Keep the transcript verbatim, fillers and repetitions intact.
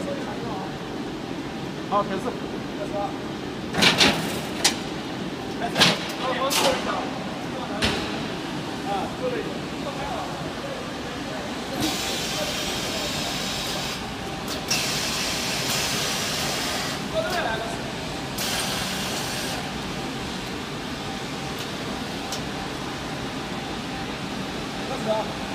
好，开始。开始。开始。好，好，坐一下。啊，坐了。放开了。往这边来了。开始啊。